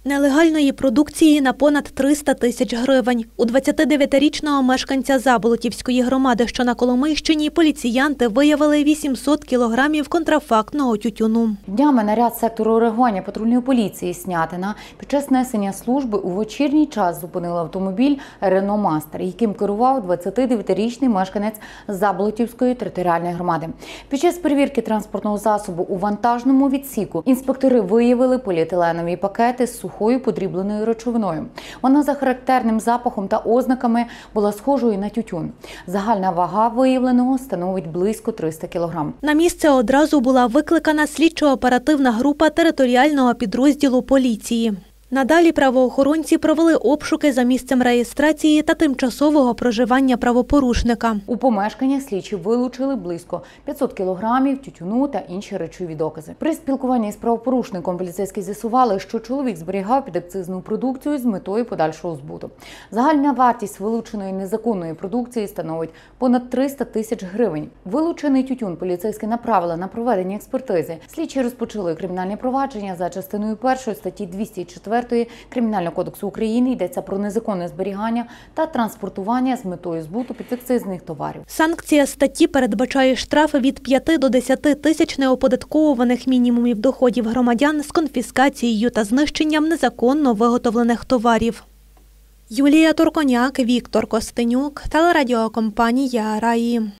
Нелегальної продукції на понад 300 тисяч гривень. У 29-річного мешканця Заболотівської громади, що на Коломийщині, поліціянти виявили 800 кілограмів контрафактного тютюну. Днями наряд сектору реагування патрульної поліції Снятина під час несення служби у вечірній час зупинив автомобіль «Рено Мастер», яким керував 29-річний мешканець Заболотівської територіальної громади. Під час перевірки транспортного засобу у вантажному відсіку інспектори виявили поліетиленові пакети з сухою подрібленою речовиною. Вона за характерним запахом та ознаками була схожою на тютюн. Загальна вага виявленого становить близько 300 кг. На місце одразу була викликана слідчо-оперативна група територіального підрозділу поліції. Надалі правоохоронці провели обшуки за місцем реєстрації та тимчасового проживання правопорушника. У помешканнях слідчі вилучили близько 500 кілограмів тютюну та інші речові докази. При спілкуванні з правопорушником поліцейські з'ясували, що чоловік зберігав підакцизну продукцію з метою подальшого збуту. Загальна вартість вилученої незаконної продукції становить понад 300 тисяч гривень. Вилучений тютюн поліцейські направили на проведення експертизи. Слідчі розпочали кримінальне провадження за частиною 1 статті 204 Кримінального кодексу України. Йдеться про незаконне зберігання та транспортування з метою збуту підакцизних товарів. Санкція статті передбачає штрафи від 5 до 10 тисяч неоподаткованих мінімумів доходів громадян з конфіскацією та знищенням незаконно виготовлених товарів. Юлія Турконяк, Віктор Костенюк, телерадіокомпанія «Раї».